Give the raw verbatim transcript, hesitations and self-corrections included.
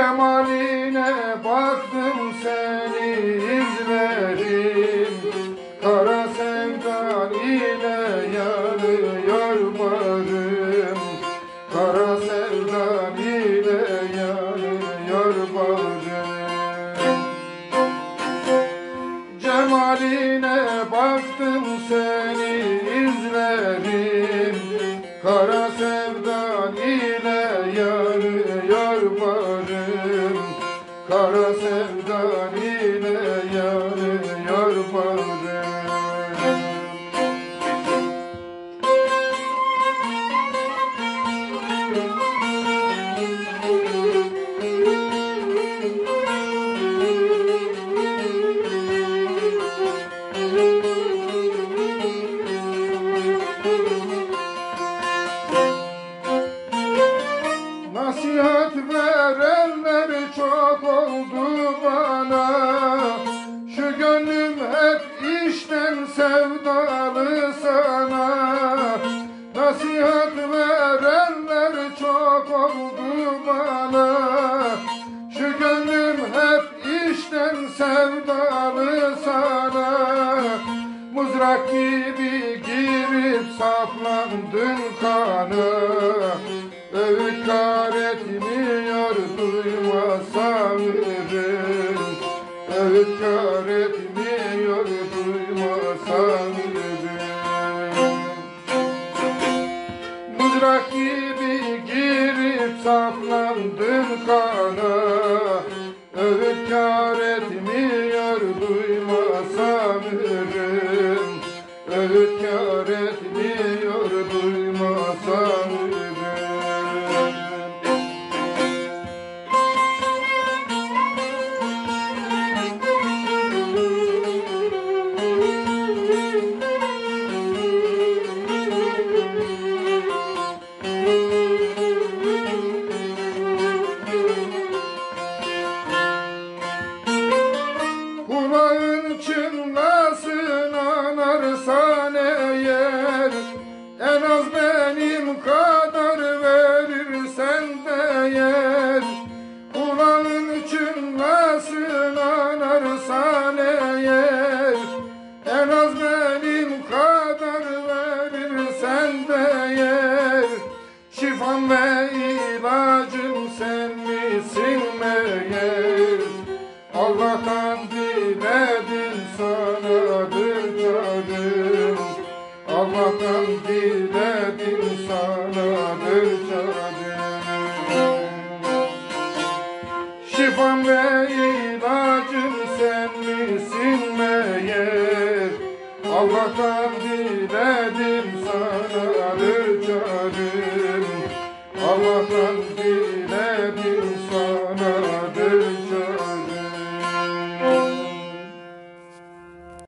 Cemaline baktım seni izlerim, kara sevdan ile yanıyor bağrım, kara sevdan ile yanıyor bağrım. Cemaline baktım seni izlerim, kara sevdan ile yanıyor bağrım, kara sevdan ile yanıyor bağrım. Nasihat verenler çok oldu bana, şu gönlüm hep işten sevdalı sana. Nasihat verenler çok oldu bana, şu gönlüm hep işten sevdalı sana. Mızrak gibi girip saplandın kana, öğüt kar etmiyor duymasam ürün, öğüt kar etmiyor duymasam ürün. Mızrak gibi girip saplandın kana, öğüt kar etmiyor duymasam ürün, öğüt kar etmiyor duymasam ürün. Kulağın çınlasın anarsan eğer, en az benim kadar verirsen değer. Kulağın çınlasın anarsan eğer, en az benim kadar verirsen değer. Şifam ve ilacım sen misin meğer, Allah'tan diledim sanadır canım, Allah'tan diledim sanadır canım. Şifam ve ilacım sen misin meğer, Allah'tan